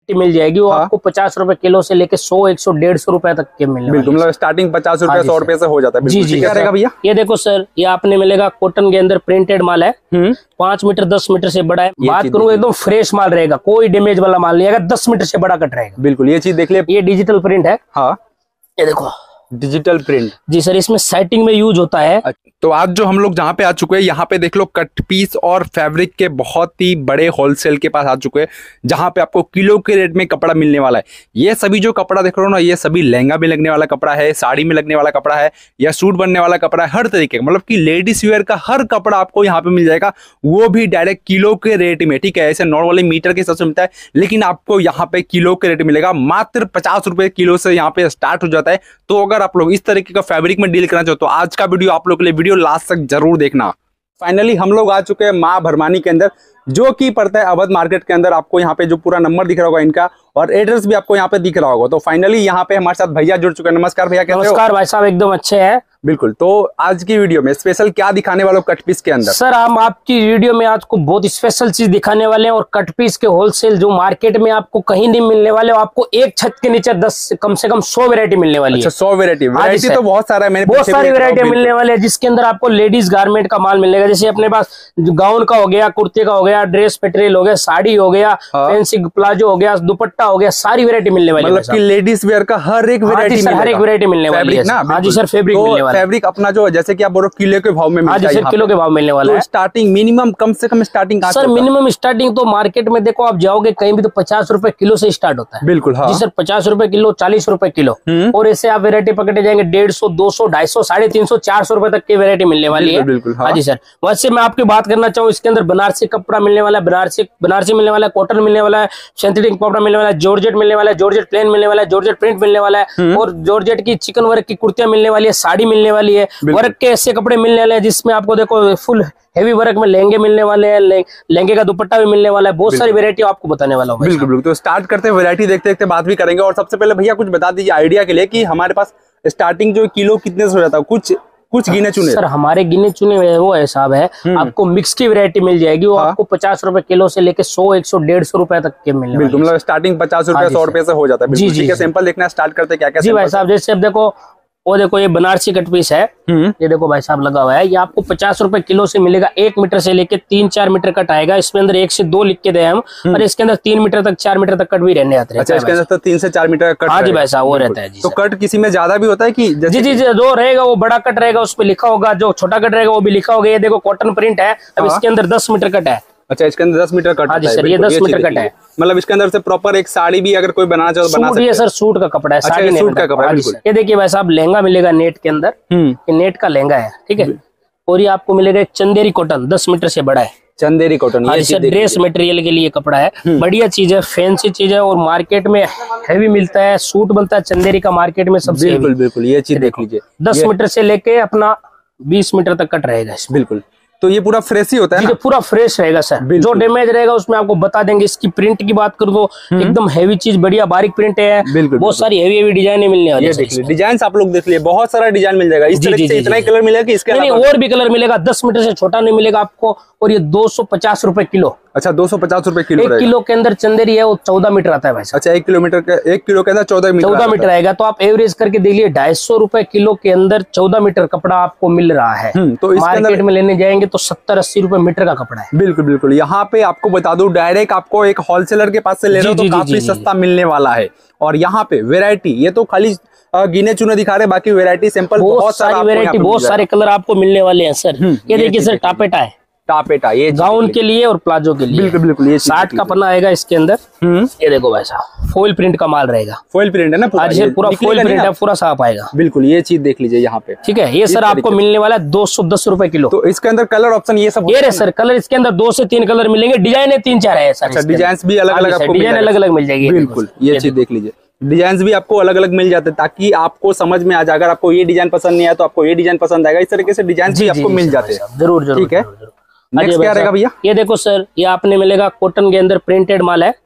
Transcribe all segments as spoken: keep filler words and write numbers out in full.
मिल जाएगी वो हाँ? आपको पचास रुपए किलो से लेके सौ एक सौ डेढ़ सौ रुपए तक के मिलने बिल्कुल, मतलब स्टार्टिंग पचास रुपए सौ रुपए से हो जाता है। जी जी क्या रहेगा भैया? ये देखो सर, ये आपने मिलेगा कॉटन के अंदर प्रिंटेड माल है, पांच मीटर दस मीटर से बड़ा है। बात करूँ एकदम फ्रेश माल रहेगा, कोई डैमेज वाला माल नहीं आएगा, दस मीटर से बड़ा कट रहेगा। बिल्कुल, ये चीज देख लिया। ये डिजिटल प्रिंट है। हाँ, ये देखो डिजिटल प्रिंट। जी सर, इसमें सेटिंग में यूज होता है। तो आज जो हम लोग जहाँ पे आ चुके हैं, यहाँ पे देख लो कट पीस और फैब्रिक के बहुत ही बड़े होलसेल के पास आ चुके हैं, जहाँ पे आपको किलो के रेट में कपड़ा मिलने वाला है। ये सभी जो कपड़ा देख रहे हो ना, ये सभी लहंगा में लगने वाला कपड़ा है, साड़ी में लगने वाला कपड़ा है, या सूट बनने वाला कपड़ा है, हर तरीके का, मतलब कि लेडीज वेयर का हर कपड़ा आपको यहाँ पे मिल जाएगा, वो भी डायरेक्ट किलो के रेट में। ठीक है, ऐसे नॉर्मली मीटर के हिसाब से मिलता है, लेकिन आपको यहाँ पे किलो के रेट मिलेगा। मात्र पचास रुपए किलो से यहाँ पे स्टार्ट हो जाता है। तो अगर आप लोग इस तरीके का फैब्रिक में डील करना चाहो तो आज का वीडियो आप लोग के लिए वीडियो लास्ट तक जरूर देखना। फाइनली हम लोग आ चुके हैं मां भरमानी के अंदर, जो कि पड़ता है अवध मार्केट के अंदर। आपको यहाँ पे जो पूरा नंबर दिख रहा होगा इनका, और एड्रेस भी आपको यहाँ पे दिख रहा होगा। तो फाइनली यहाँ पे हमारे साथ भैया जुड़ चुके हैं। नमस्कार भैया, कैसे हो? नमस्कार भाई साहब, एकदम अच्छे हैं। बिल्कुल, तो आज की वीडियो में स्पेशल क्या दिखाने वाले हो कट पीस के अंदर? सर, हम आपकी वीडियो में आज को बहुत स्पेशल चीज दिखाने वाले हैं, और कट पीस के होलसेल जो मार्केट में आपको कहीं नहीं मिलने वाले, आपको एक छत के नीचे दस कम से कम सौ वेरायटी मिलने वाली है। अच्छा, सौ वेरायटी। वेरायटी तो बहुत सारा है, मैंने बहुत सारी वेरायटी मिलने वाली है, जिसके अंदर आपको लेडीज गारमेंट का माल मिलेगा। जैसे अपने पास गाउन का हो गया, कुर्ते का हो गया, ड्रेस मटेरियल हो गया, साड़ी हो गया, फैंसी प्लाजो हो गया, दुपट्टा हो गया, सारी वेरायटी मिलने वाली है। मतलब कि लेडीज वेयर का हर एक वेरायटी, हर एक वेरायटी मिलने वाली है। हाँ जी सर, फैब्रिक मिलने वाला है। फैब्रिक अपना जो जैसे कि आप बोलो किलो के भाव में मिलता है। हाँ जी सर, किलो के भाव मिलने वाला है। स्टार्टिंग मिनिमम कम से कम स्टार्टिंग सर, मिनिमम स्टार्टिंग तो मार्केट में देखो आप जाओगे कहीं भी तो पचास रुपए किलो से स्टार्ट होता है। बिल्कुल, हाँ जी सर, पचास रुपए किलो, चालीस रुपए किलो, और ऐसे आप वेरायटी पकड़े जाएंगे डेढ़ सौ दो सौ ढाई सौ साढ़े तीन सौ चार सौ रुपए तक की वेरायटी मिलने वाली है। बिल्कुल, हाँ जी सर। वैसे मैं आपकी बात करना चाहूँ, इसके अंदर बनारसी कपड़ा मिलने वाला है, बनारसी बनारसी मिलने वाला है, कॉटन मिलने वाला है, सिंथेटिक कपड़ा मिलने वाला है, जॉर्जेट मिलने वाला है, जॉर्जेट प्लेन मिलने वाला है, जॉर्जेट प्रिंट मिलने वाला है, और जॉर्जेट की चिकन वर्क की कुर्तियां मिलने वाली है, साड़ी मिलने वाली है, वर्क के ऐसे कपड़े मिलने वाले हैं जिसमें आपको देखो फुल हेवी वर्क में लहंगे मिलने वाले हैं, लहंगे का दुपट्टा भी मिलने वाला है। बहुत सारी वैरायटी आपको बताने वाला हूँ। बिल्कुल बिल्कुल, तो स्टार्ट करते हैं, वैरायटी देखते देखते बात भी करेंगे। और सबसे पहले भैया कुछ बता दीजिए आइडिया के लिए कि हमारे पास स्टार्टिंग जो किलो कितने से हो जाता है, कुछ कुछ गिने चुने? सर, हमारे गिने चुने वो हिसाब है, आपको मिक्स की वैरायटी मिल जाएगी, वो आपको पचास रुपए किलो से लेके सौ एक सौ डेढ़ सौ रुपए तक के मिलने वाले हैं। मतलब स्टार्टिंग पचास रुपए सौ रुपए से हो जाता है। जी जी, सिंपल देखना स्टार्ट करते क्या क्या? जी भाई साहब, जैसे अब देखो, वो देखो ये बनारसी कट पीस है, ये देखो भाई साहब लगा हुआ है, ये आपको पचास रुपए किलो से मिलेगा। एक मीटर से लेके तीन चार मीटर कट आएगा। इसमें अंदर एक से दो लिख के दे हम, और इसके अंदर तीन मीटर तक चार मीटर तक कट भी रहने आते हैं। अच्छा, इसके अंदर तो तीन से चार मीटर कट? हाँ जी भाई साहब, वो रहता है जी। तो कट किसी में ज्यादा भी होता है कि? जी जी, जो रहेगा वो बड़ा कट रहेगा, उस पर लिखा होगा, जो छोटा कट रहेगा वो भी लिखा होगा। ये देखो कॉटन प्रिंट है, अब इसके अंदर दस मीटर कट है। अच्छा, इसके अंदर दस मीटर कट है सर, ये दस मीटर कट है। मतलब इसके अंदर से प्रॉपर एक साड़ी भी अगर कोई बनाना चाहे तो बना सकते हैं। ये सर सूट का कपड़ा है, अच्छा, साड़ी सूट का कपड़ा है। ये देखिए भाई साहब, लहंगा मिलेगा नेट के अंदर, ये नेट का लहंगा है, ठीक है। और ये आपको मिलेगा चंदेरी कॉटन, दस मीटर से बड़ा है, चंदेरी कॉटन। ये सर ड्रेस मटेरियल के लिए कपड़ा है, बढ़िया चीज है, फैंसी चीज है, और मार्केट में हैवी मिलता है, सूट बनता है चंदेरी का मार्केट में सबसे। बिल्कुल बिल्कुल, ये चीज देख लीजिए, दस मीटर से लेके अपना बीस मीटर तक कट रहेगा। बिल्कुल, तो ये पूरा फ्रेश ही होता है ना? पूरा फ्रेश रहेगा सर। जो डैमेज रहेगा उसमें आपको बता देंगे। इसकी प्रिंट की बात करूँ तो एकदम हैवी चीज, बढ़िया बारीक प्रिंट है। बिल्कुल, बहुत सारी हैवी हैवी डिजाइन मिलने वाली है। डिजाइन आप लोग देख लिए, बहुत सारा डिजाइन मिल जाएगा। इस तरह से इतना ही कलर मिलेगा कि इसके नहीं, और भी कलर मिलेगा। दस मीटर से छोटा नहीं मिलेगा आपको। और ये दो सौ पचास रुपए किलो। अच्छा, दो सौ पचास रुपए किलो। एक किलो के अंदर चंदेरी है, वो चौदह मीटर आता है भाई साहब। अच्छा, एक किलोमीटर का, एक किलो के अंदर चौदह मीटर चौदह मीटर आएगा। तो आप एवरेज करके देख लीजिए, ढाई सौ रुपए किलो के अंदर चौदह मीटर कपड़ा आपको मिल रहा है। तो मार्केट में लेने जाएंगे तो सत्तर अस्सी रुपए मीटर का कपड़ा है। बिल्कुल बिल्कुल, यहाँ पे आपको बता दूं, डायरेक्ट आपको एक होलसेलर के पास से ले रहे हो तो काफी सस्ता मिलने वाला है। और यहाँ पे वेरायटी, ये तो खाली गिने चुने दिखा रहे, बाकी वेरायटी सैंपल बहुत सारी वेरायटी, बहुत सारे कलर आपको मिलने वाले हैं सर। ये देखिए सर, टापेटा है, टापेटा, ये गाउन के लिए और प्लाजो के लिए। बिल्कुल बिल्कुल, ये साठ का पन्ना आएगा इसके अंदर। ये देखो भाई साहब, फॉइल प्रिंट का माल रहेगा। फॉइल प्रिंट है ना पूरा? आज पूरा फॉइल प्रिंट है, पूरा साफ आएगा। बिल्कुल, ये चीज देख लीजिए यहाँ पे, ठीक है। ये सर आपको मिलने वाला है दो सौ दस रुपए किलो। तो इसके अंदर कलर ऑप्शन ये सब? ये सर कलर इसके अंदर दो से तीन कलर मिलेंगे, डिजाइन है तीन चार है सर। अच्छा, डिजाइन भी अलग अलग आपको डिजाइन अलग अलग मिल जाएगी। बिल्कुल, ये चीज देख लीजिए, डिजाइन भी आपको अलग अलग मिल जाते हैं, ताकि आपको समझ में आ जाए। अगर आपको ये डिजाइन पसंद नहीं आया तो आपको ये डिजाइन पसंद आएगा। इस तरीके से डिजाइन भी आपको मिल जाते हैं। जरूर जरूर, ठीक है। नेक्स्ट क्या रहेगा भैया? ये देखो सर, ये आपने मिलेगा कॉटन के अंदर प्रिंटेड माल है,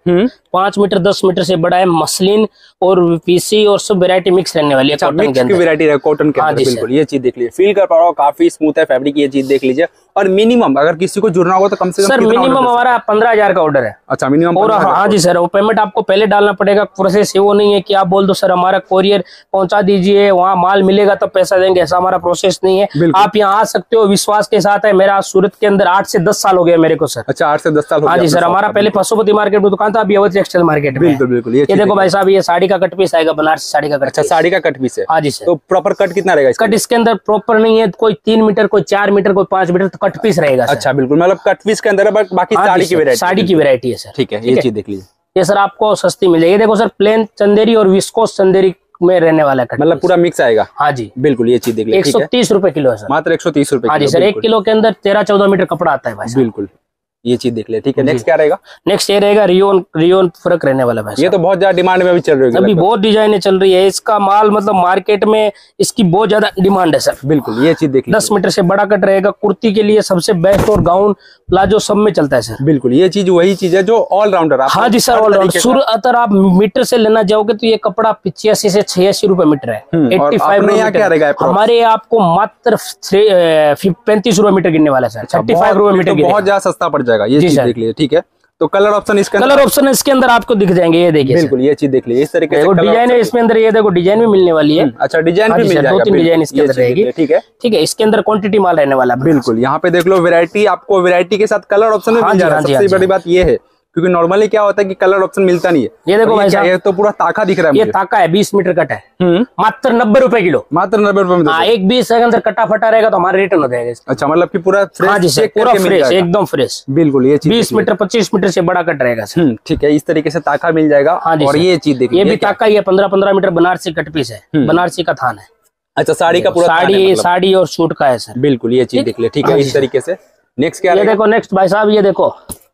पांच मीटर दस मीटर से बड़ा है, मसलिन और पीसी और सब वैरायटी मिक्स रहने वाली है कॉटन के अंदर। वैरायटी है कॉटन के अंदर, बिल्कुल ये चीज देख लीजिए, फील कर पा रहा हूँ काफी स्मूथ है फैब्रिक, ये चीज देख लीजिए। और मिनिमम अगर किसी को जुड़ना होगा तो कम से कम सर मिनिमम हमारा पंद्रह हजार का ऑर्डर है। अच्छा मिनिमम। और हाँ जी सर, वो पेमेंट आपको पहले डालना पड़ेगा। प्रोसेस वो नहीं है कि आप बोल दो सर हमारा कोरियर पहुंचा दीजिए, वहाँ माल मिलेगा तो पैसा देंगे, ऐसा हमारा प्रोसेस नहीं है। आप यहाँ आ सकते हो, विश्वास के साथ है। मेरा सूरत के अंदर आठ से दस साल हो गया मेरे को सर। अच्छा आठ से दस साल। हाँ जी सर, हमारा पहले पशुपति मार्केट में दुकान था, अभी अवध टेक्सटाइल मार्केट में। बिल्कुल बिल्कुल। ये देखो भाई साहब, ये साड़ी का कट पीस आएगा, बनारसी साड़ी का कट। अच्छा साड़ी का कट पीस है। हाँ जी सर। तो प्रॉपर कट कितना रहेगा? कट इसके अंदर प्रॉपर नहीं है, कोई तीन मीटर कोई चार मीटर कोई पांच मीटर तो कट पीस रहेगा। अच्छा बिल्कुल, मतलब कट पीस के अंदर है, बाकी साड़ी की वैरायटी, साड़ी की वैरायटी है सर। ठीक है, ये चीज देख लीजिए, ये सर आपको सस्ती मिल जाएगी। देखो सर प्लेन चंदेरी और विस्कोस चंदेरी में रहने वाला है, मतलब पूरा मिक्स आएगा। हाँ जी बिल्कुल, ये चीज देख लीजिए, एक सौ तीस रुपए किलो है सर, मात्र एक सौ तीस रुपए। हाँ जी सर, एक किलो के अंदर तेरह चौदह मीटर कपड़ा आता है भाई। बिल्कुल, ये चीज देख ले। ठीक है, नेक्स्ट क्या रहेगा? नेक्स्ट ये रहेगा रियोन, रियोन फर्क रहने वाला भाई। ये तो बहुत ज्यादा डिमांड में भी चल रही है, अभी बहुत डिजाइने चल रही है इसका माल, मतलब मार्केट में इसकी बहुत ज्यादा डिमांड है सर। बिल्कुल, ये चीज देख लीजिए, दस मीटर से बड़ा कट रहेगा, कुर्ती के लिए सबसे बेस्ट, और गाउन प्लाजो सब में चलता है सर। बिल्कुल, ये चीज वही चीज है जो ऑलराउंडर। हाँ जी सर, ऑलराउंडर। सुर अगर आप मीटर से लेना जाओगे तो ये कपड़ा पिचासी से छियासी रुपए मीटर है। एट्टी फाइव मीटर हमारे यहाँ आपको मात्र पैंतीस रुपए मीटर गिरने वाला है सर। थर्टी फाइव रुपए मीटर, बहुत ज्यादा सस्ता पड़ जाएगा। ये चीज देख लीजिए। ठीक है, तो कलर ऑप्शन इसके अंदर, कलर ऑप्शन इसके अंदर आपको दिख जाएंगे, ये देखिए। बिल्कुल, ये चीज देख लीजिए, इस तरीके से डिजाइन है इसमें अंदर। ये देखो डिजाइन भी मिलने वाली है। अच्छा डिजाइन भी मिल जाएगा, दो तीन डिजाइन इसके अंदर रहेगी। ठीक है ठीक है, इसके अंदर क्वांटिटी माल रहने वाला है। बिल्कुल, यहाँ पे देख लो वैरायटी, आपको वैरायटी के साथ कलर ऑप्शन भी मिल जा रहा है। सबसे बड़ी बात ये है, क्योंकि नॉर्मली क्या होता है कि कलर ऑप्शन मिलता नहीं है। ये देखो भाई साहब, ये तो पूरा ताका दिख रहा है, ये ताका है, बीस मीटर कट है, मात्र नब्बे रुपए किलो, मात्र नब्बे रुपए में। हाँ, एक बीस के अंदर कटा फटा रहेगा तो हमारा रिटर्न हो जाएगा। अच्छा, मतलब कि पूरा फ्रेश? हाँ जी सर, पूरा फ्रेश, एकदम फ्रेश। बिल्कुल, ये चीज बीस मीटर पच्चीस मीटर से बड़ा कट रहेगा सर। ठीक है, इस तरीके से ताका मिल जाएगा। हाँ जी, और ये चीज देखिए, ये भी ताका, ये पंद्रह पंद्रह मीटर बनारसी कट पीस है, बनारसी का थान है। अच्छा, साड़ी का पूरा साड़ी, साड़ी और सूट का है सर। बिल्कुल, ये चीज देख ले। ठीक है, इस तरीके से। नेक्स्ट क्या? ये देखो नेक्स्ट भाई साहब, ये देखो,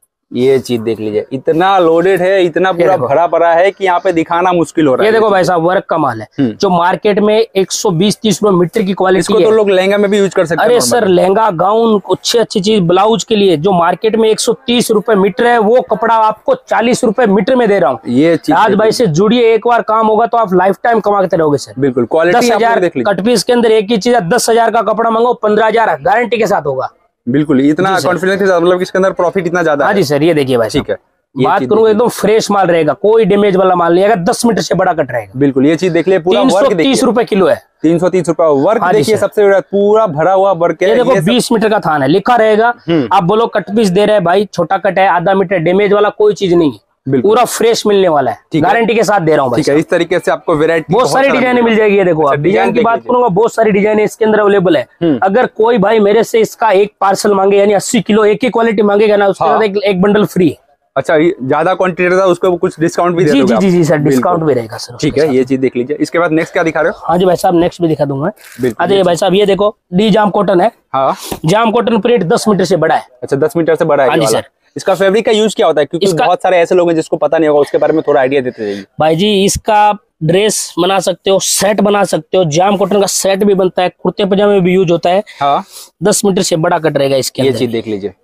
ये चीज देख लीजिए, इतना लोडेड है, इतना पूरा भरा पड़ा है कि यहाँ पे दिखाना मुश्किल हो रहा है। ये देखो भाई साहब, वर्क का माल है जो मार्केट में एक सौ बीस तीस रुपए मीटर की क्वालिटी इसको तो लोग लहंगा में भी यूज कर सकते हैं। अरे सर, लहंगा गाउन अच्छी अच्छी चीज ब्लाउज के लिए जो मार्केट में एक सौ तीस रुपए मीटर है, वो कपड़ा आपको चालीस रुपए मीटर में दे रहा हूँ। ये आज भाई से जुड़िए, एक बार काम होगा तो आप लाइफ टाइम कमाते रहोगे सर। बिल्कुल, क्वालिटी दस हजार कट पीस के अंदर एक ही चीज है, दस हजार का कपड़ा मंगो, पंद्रह हजार गारंटी के साथ होगा। बिल्कुल, इतना कॉन्फिडेंस के साथ, मतलब इसके अंदर प्रॉफिट इतना ज्यादा। हाँ जी सर, ये देखिए भाई। ठीक है, बात करूंगा एकदम फ्रेश माल रहेगा, कोई डैमेज वाला माल नहीं आएगा, दस मीटर से बड़ा कट रहेगा। बिल्कुल, ये चीज देख ले, पूरा वर्क देखिए, तीस रुपए किलो है, तीन सौ तीस रुपए वर्क देखिए, सबसे बड़ा पूरा भरा हुआ वर्क है। ये देखो बीस मीटर का थान है, लिखा रहेगा। आप बोलो कट पीस दे रहे हैं भाई, छोटा कट है, आधा मीटर, डैमेज वाला कोई चीज नहीं है, पूरा फ्रेश मिलने वाला है, गारंटी के साथ दे रहा हूँ। ठीक है, इस तरीके से आपको वैरायटी बहुत सारी डिजाइने मिल जाएगी। ये देखो, आप डिजाइन की बात करूंगा, बहुत सारी डिजाइन इसके अंदर अवेलेबल है। अगर कोई भाई मेरे से इसका एक पार्सल मांगे, यानी अस्सी किलो एक ही क्वालिटी मांगेगा ना, उसके साथ एक, एक बंडल फ्री है। अच्छा, ज्यादा क्वांटिटी रहता है उसको कुछ डिस्काउंट भी दे दोगे? जी जी जी सर, डिस्काउंट भी रहेगा सर। ठीक है, ये चीज देख लीजिए। इसके बाद नेक्स्ट क्या दिखा रहे हो? हाँ जी भाई साहब, नेक्स्ट भी दिखा दूंगा। आ जाइए भाई साहब, ये देखो डी जाम कॉटन है। हाँ, जाम कॉटन प्रिंट दस मीटर से बड़ा है। अच्छा, दस मीटर से बड़ा है। हाँ जी सर। इसका फैब्रिक का यूज क्या होता है? क्योंकि बहुत सारे ऐसे लोग हैं जिसको पता नहीं होगा, उसके बारे में थोड़ा आइडिया देते जाइए। भाई जी, इसका ड्रेस बना सकते हो, सेट बना सकते हो, जाम कॉटन का सेट भी बनता है, कुर्ते पजामे में भी यूज होता है। हाँ, दस मीटर से बड़ा कट रहेगा इसके अंदर। ये चीज देख लीजिए।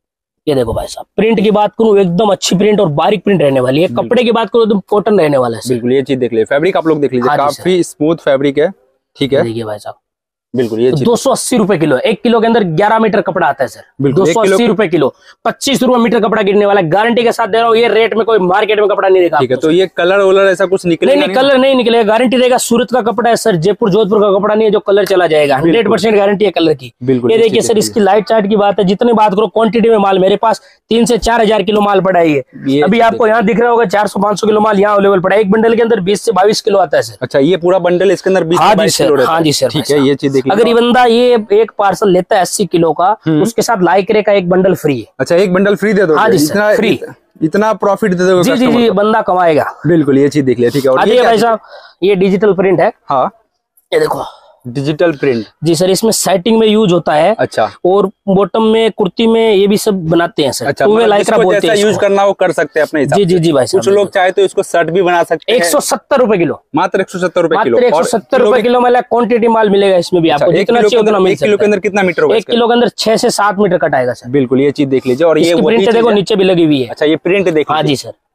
ये देखो भाई साहब, प्रिंट की बात करूं एकदम अच्छी प्रिंट और बारीक प्रिंट रहने वाली है। कपड़े की बात करूं एकदम कॉटन रहने वाला है। बिल्कुल, ये चीज देख लीजिए, फैब्रिक आप लोग देख लीजिए, काफी स्मूथ फैब्रिक है। ठीक है, देखिए भाई साहब, बिल्कुल ये दो सौ अस्सी रुपए किलो, एक किलो के अंदर ग्यारह मीटर कपड़ा आता है सर। दो सौ अस्सी रुपए किलो, पच्चीस रुपए मीटर कपड़ा गिरने वाला है, गारंटी के साथ दे रहा हूँ। ये रेट में कोई मार्केट में कपड़ा नहीं देखा। ठीक है, तो ये कलर वलर ऐसा कुछ निकलेगा? नहीं नहीं, कलर नहीं निकलेगा, गारंटी रहेगा। सूरत का कपड़ा है सर, जयपुर जोधपुर का कपड़ा नहीं है जो कलर चला जाएगा। हंड्रेड परसेंट गारंटी है कलर की। बिल्कुल, ये देखिए सर, इसकी लाइट चार्ट की बात है, जितनी बात करो क्वांटिटी में माल मेरे पास तीन से चार हजार किलो माल पड़ा है। अभी आपको यहाँ दिख रहा होगा चार सौ पांच सौ किलो माल यहाँ अवेलेबल पड़ा है। एक बंडल के अंदर बीस से बाईस किलो आता है सर। अच्छा, ये पूरा बंडल इसके अंदर बीस से बाईस किलो रहता है। हाँ जी सर। ठीक है, ये चीज देखिए, अगर ये बंदा ये एक पार्सल लेता है अस्सी किलो का, उसके साथ लाइक्रे का एक बंडल फ्री है। अच्छा, एक बंडल फ्री दे दो? हाँ जी सर, फ्री। इतना प्रॉफिट दे दोगे? जी जी जी, बंदा कमाएगा। बिल्कुल, ये चीज देख लिया। ठीक है, और ये भाई साहब, ये डिजिटल प्रिंट है। हाँ, ये देखो डिजिटल प्रिंट। जी सर, इसमें सेटिंग में यूज होता है। अच्छा, और बॉटम में, कुर्ती में, ये भी सब बनाते हैं सर। अच्छा, तो लाइक्रा बोलते हैं, यूज करना वो कर सकते हैं अपने हिसाब से। जी जी जी भाई साहब, कुछ लोग चाहे तो इसको शर्ट भी बना सकते हैं। एक सौ सत्तर रुपए किलो, मात्र एक सौ सत्तर रुपए किलो। एक सौ सत्तर रुपए किलो में क्वांटिटी माल मिलेगा इसमें भी आपको, जितना चाहिए उतना मिल सकता है। एक किलो के अंदर कितना मीटर होगा? एक किलो के अंदर छह से सात मीटर कट आएगा सर। बिल्कुल, ये चीज देख लीजिए। और ये प्रिंट देखो नीचे भी लगी हुई है। अच्छा, ये प्रिंट देखिए। हाँ जी सर,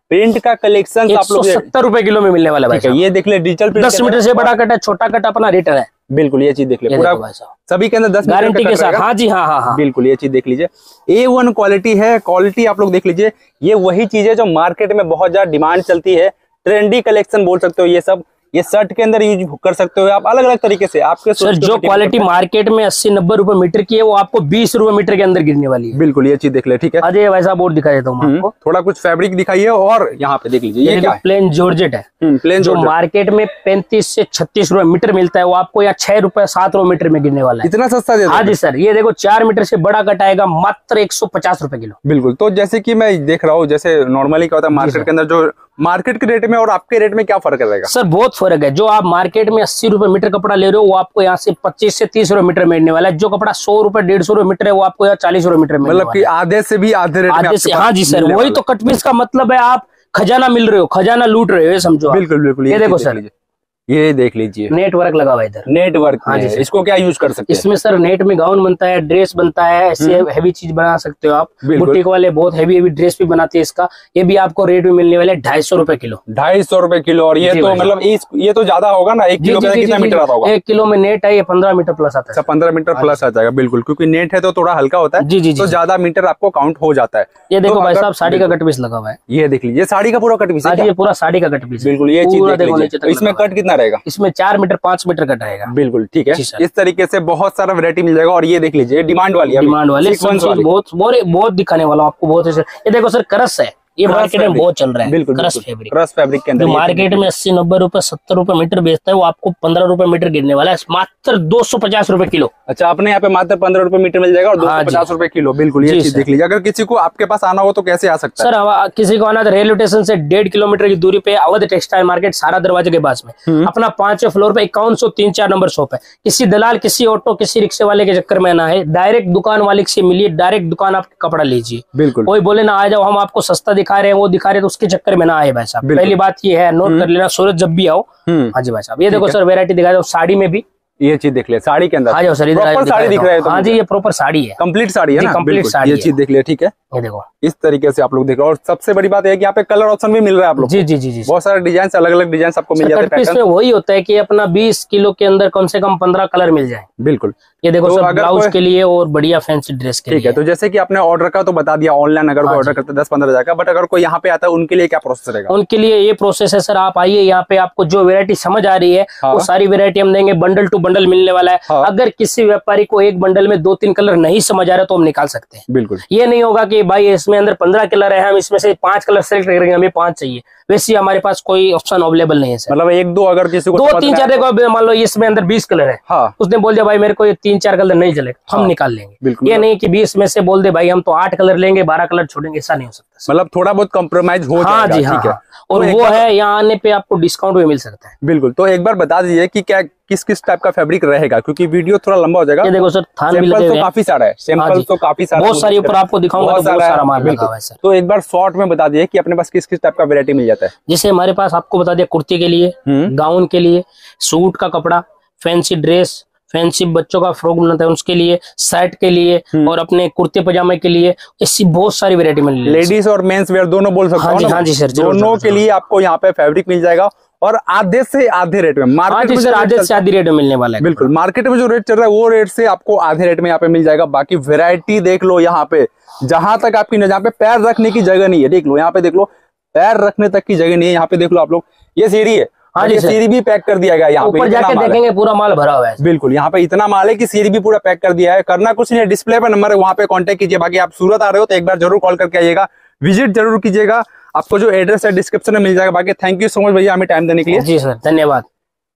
प्रिंट का कलेक्शन एक आप सौ लोग सत्तर रुपए किलो में मिलने वाला है भाई ठीक है। साहब। ये देख ले डिजिटल प्रिंट दस मीटर से बड़ा कट है, छोटा कट अपना रिटर्न है। बिल्कुल ये चीज देख ले ये पूरा देखो भाई साहब, सभी के अंदर दस मीटर गारंटी का के कट साथ। रहेगा। हाँ जी, हाँ हाँ हाँ, बिल्कुल ये चीज देख लीजिए, ए वन क्वालिटी है। क्वालिटी आप लोग देख लीजिए, ये वही चीज है जो मार्केट में बहुत ज्यादा डिमांड चलती है। ट्रेंडी कलेक्शन बोल सकते हो ये सब। ये शर्ट के अंदर यूज कर सकते हो आप अलग अलग तरीके से। आपके सर जो क्वालिटी मार्केट में अस्सी नब्बे रुपए मीटर की है, वो आपको बीस रुपए मीटर के अंदर गिरने वाली है। बिल्कुल ये चीज देख ले ठीक है। अजय भाई साहब बोर्ड दिखा देता हूँ मैं आपको। थोड़ा कुछ फैब्रिक दिखाइए और यहाँ पे देख लीजिए ये क्या है, प्लेन जॉर्जेट है। प्लेन जो मार्केट में पैंतीस से छत्तीस रुपए मीटर मिलता है, वो आपको यहाँ छह रुपए सात रुपए मीटर में गिरने वाला है। इतना सस्ता दे। हाँ जी सर, ये देखो चार मीटर से बड़ा कट आएगा मात्र एक सौ पचास रुपए किलो। बिल्कुल, तो जैसे कि मैं देख रहा हूँ, जैसे नॉर्मली क्या होता है मार्केट के अंदर, जो मार्केट के रेट में और आपके रेट में क्या फर्क रहेगा? सर बहुत फर्क है। जो आप मार्केट में अस्सी रुपए मीटर कपड़ा ले रहे हो, वो आपको यहाँ से पच्चीस से तीस रुपए मीटर मिलने वाला है। जो कपड़ा सौ रुपए डेढ़ सौ रुपए मीटर है, वो आपको यहाँ चालीस रुपए मीटर मतलब कि आधे से भी आधे रेट में आधे से। हाँ जी सर, वही तो कट पीस का मतलब है। आप खजाना मिल रहे हो, खजाना लूट रहे हो, ये समझो। बिल्कुल बिल्कुल, ये देखो सर, ये देख लीजिए नेटवर्क लगा हुआ है इधर। नेटवर्क, हाँ जी, इसको क्या यूज कर सकते हैं? इसमें सर नेट में गाउन बनता है, ड्रेस बनता है, ऐसे हैवी चीज बना सकते हो आप। बुटीक वाले बहुत हैवी हैवी ड्रेस भी बनाते हैं इसका। ये भी आपको रेट में मिलने वाले ढाई सौ रुपए किलो। ढाई सौ रुपए किलो। और ये तो मतलब इस ये तो ज्यादा होगा ना, एक किलो का कितना मीटर आता होगा? एक किलो में नेट है, ये पंद्रह मीटर प्लस आता है। पंद्रह मीटर प्लस आ जाएगा। बिल्कुल, क्योंकि नेट है तो थोड़ा हल्का होता है। जी जी, तो ज्यादा मीटर आपको काउंट हो जाता है। ये देखो भाई साहब, साड़ी का कट पीस लगा हुआ है। ये देख लीजिए, साड़ी का पूरा कट पीस है। ये पूरा साड़ी का कट पीस। बिल्कुल, ये चीज देख लीजिए। इसमें कट कितना रहेगा? इसमें चार मीटर पांच मीटर कट रहेगा। बिल्कुल ठीक है। इस तरीके से बहुत सारा वैरायटी मिल जाएगा। और ये देख लीजिए डिमांड वाली डिमांड वाली बहुत बहुत दिखाने वाला आपको बहुत। ये देखो सर, करस है, ये मार्केट में बहुत चल रहा है। बिल्कुल, क्रश फैब्रिक। क्रश फैब्रिक के अंदर मार्केट में अस्सी नब्बे रुपए सत्तर रुपए मीटर बेचता है, वो आपको पंद्रह रुपए मीटर गिरने वाला है मात्र दो सौ पचास रुपए किलो। अच्छा, अपने यहाँ पे मात्र पंद्रह रुपए मीटर मिल जाएगा और दो सौ पचास रुपए किलो। बिल्कुल, ये चीज देख लीजिए। अगर किसी को आपके पास आना हो तो कैसे आ सकता है? सर किसी को आना तो रेलवे स्टेशन से डेढ़ किलोमीटर की दूरी पे अवध टेक्सटाइल मार्केट सारा दरवाजे के पास में अपना पांचवें फ्लोर पे इक्यावन सौ तीन चार नंबर शॉप है। किसी दलाल, किसी ऑटो, किसी रिक्शे वाले के चक्कर में ना है, डायरेक्ट दुकान वाले से मिलिए, डायरेक्ट दुकान आप कपड़ा लीजिए। बिल्कुल, कोई बोले ना आ जाओ हम आपको सस्ता दिखा रहे हैं, वो दिखा रहे हैं, तो उसके चक्कर में ना आए भाई साहब। पहली बात ये है, नोट कर लेना, सूरत जब भी आओ। हाँ जी भाई साहब, ये देखो सर वैरायटी दिखा दो साड़ी में भी। ये चीज देख ले, साड़ी के अंदर। हाँ सर, प्रॉपर साड़ी दिख रहा है। हाँ जी, ये प्रॉपर साड़ी है, कंप्लीट साड़ी है ना? कंप्लीट साड़ी। ये चीज देख ले ठीक है। ये देखो इस तरीके से आप लोग देख रहे हो। और सबसे बड़ी बात है कि यहाँ पे कलर ऑप्शन भी मिल रहा है आप लोग। जी जी जी जी, बहुत सारे डिजाइन, अलग अलग डिजाइन आपको मिल जाते हैं। इसमें वही होता है कि अपना बीस किलो के अंदर कम से कम पंद्रह कलर मिल जाए। बिल्कुल, ये देखो तो सर, ब्लाउज के लिए और बढ़िया फैंसी ड्रेस के लिए। ठीक है, तो जैसे कि आपने ऑर्डर का तो बता दिया, ऑनलाइन अगर कोई ऑर्डर करते हैं दस पंद्रह हजार का, बट अगर कोई यहाँ पे आता है उनके लिए क्या प्रोसेस रहेगा? उनके लिए ये प्रोसेस है सर, आप आइए यहाँ पे, आपको जो वेरायटी समझ आ रही है वो सारी वेरायटी हम देंगे। बंडल टू बंडल मिलने वाला है। अगर किसी व्यापारी को एक बंडल में दो तीन कलर नहीं समझ आ रहा तो हम निकाल सकते हैं। बिल्कुल, ये नहीं होगा कि भाई इसमें अंदर पंद्रह कलर है, हम इसमें से पांच कलर सेलेक्ट करेंगे, हमें पांच चाहिए, वैसे हमारे पास कोई ऑप्शन अवेलेबल नहीं है सर। मतलब एक दो अगर किसी को दो तीन चार, देखो मान लो इसमें अंदर बीस कलर है, हाँ। उसने बोल दिया भाई मेरे को ये तीन चार कलर नहीं चलेगा, हम निकाल लेंगे। ये नहीं कि बीस में से बोल दे भाई हम तो आठ कलर लेंगे, बारह कलर छोड़ेंगे, ऐसा नहीं हो सकता। मतलब थोड़ा बहुत कॉम्प्रोमाइज हो हाँ जी, हाँ, हाँ। और वो है यहाँ आने पे आपको डिस्काउंट भी मिल सकता है। बिल्कुल, तो एक बार बता दीजिए कि क्या किस किस टाइप का फैब्रिक रहेगा, क्योंकि वीडियो थोड़ा लंबा हो जाएगा। ये देखो सर, थान भी लगे हुए हैं, काफी सारा है, सैंपल तो काफी सारा, बहुत सारी ऊपर आपको दिखाऊंगा, बहुत सारा माल लगा हुआ है सर। तो एक बार शॉर्ट में बता दीजिए कि अपने पास किस किस टाइप का वैरायटी मिल जाता है। जैसे हमारे पास आपको बता दिया, कुर्ती के लिए, गाउन के लिए, सूट का कपड़ा, फैंसी ड्रेस, फैंसी बच्चों का फ्रॉक बनाता है उसके लिए, शर्ट के लिए और अपने कुर्ते पजामे के लिए, ऐसी बहुत सारी वैरायटी मिल रही है। लेडीज और मेंस वेयर दोनों बोल सकते हैं। हाँ जी सर, दोनों के लिए आपको यहाँ पे फैब्रिक मिल जाएगा और आधे से आधे रेट में। मार्केट में आधे से आधे रेट में मिलने वाला है। बिल्कुल, मार्केट में जो रेट चल रहा है वो रेट से आपको आधे रेट में यहाँ पे मिल जाएगा। बाकी वैरायटी देख लो यहाँ पे, जहां तक आपकी जहाँ पे पैर रखने की जगह नहीं है, देख लो यहाँ पे, देख लो पैर रखने तक की जगह नहीं है। यहाँ पे देख लो आप लोग, ये सीढ़ी है। हाँ जी, सीढ़ी भी पैक कर दिया गया यहाँ पे, ऊपर जाके देखेंगे पूरा माल भरा हुआ है। बिल्कुल, यहाँ पे इतना माल है कि सीढ़ी भी पूरा पैक कर दिया है। करना कुछ नहीं है, डिस्प्ले पे नंबर है, वहाँ पे कांटेक्ट कीजिए। बाकी आप सूरत आ रहे हो तो एक बार जरूर कॉल करके आइएगा, विजिट जरूर कीजिएगा। आपको जो एड्रेस है डिस्क्रिप्शन में मिल जाएगा। बाकी थैंक यू सो मच भैया हमें टाइम देने के लिए। जी सर, धन्यवाद।